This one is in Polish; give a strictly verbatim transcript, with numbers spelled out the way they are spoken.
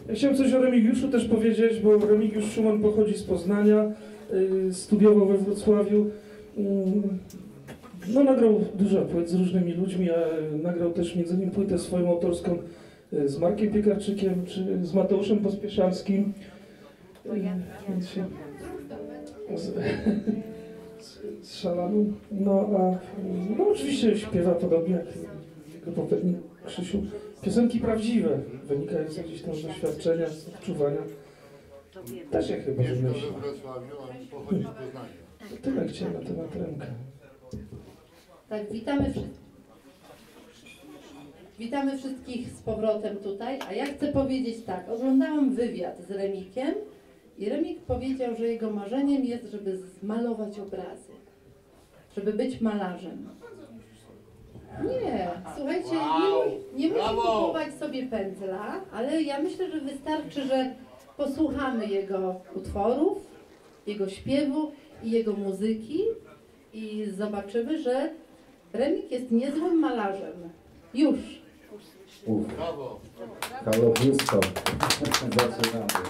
Ja chciałem coś o Remigiuszu też powiedzieć, bo Remigiusz Szuman pochodzi z Poznania, yy, studiował we Wrocławiu. Yy, no nagrał dużo płyt z różnymi ludźmi, a nagrał też między innymi płytę swoją autorską yy, z Markiem Piekarczykiem czy z Mateuszem Pospieszalskim. Yy, więc się, z, z, z Szalaną. No a no, oczywiście śpiewa podobnie jak jego poprzednik Krzysiu. Piosenki prawdziwe, wynikają gdzieś tam z doświadczenia, z odczuwania. Też ja chyba wymyślił. Tyle chciałem na temat Remka. Tak, witamy wszystkich. Witamy wszystkich z powrotem tutaj, a ja chcę powiedzieć tak, oglądałam wywiad z Remikiem i Remik powiedział, że jego marzeniem jest, żeby zmalować obrazy, żeby być malarzem. Nie, słuchajcie, nie, nie musi kupować sobie pędzla, ale ja myślę, że wystarczy, że posłuchamy jego utworów, jego śpiewu i jego muzyki i zobaczymy, że Remik jest niezłym malarzem. Już! Brawo! Halo, blisko. Zaczynamy.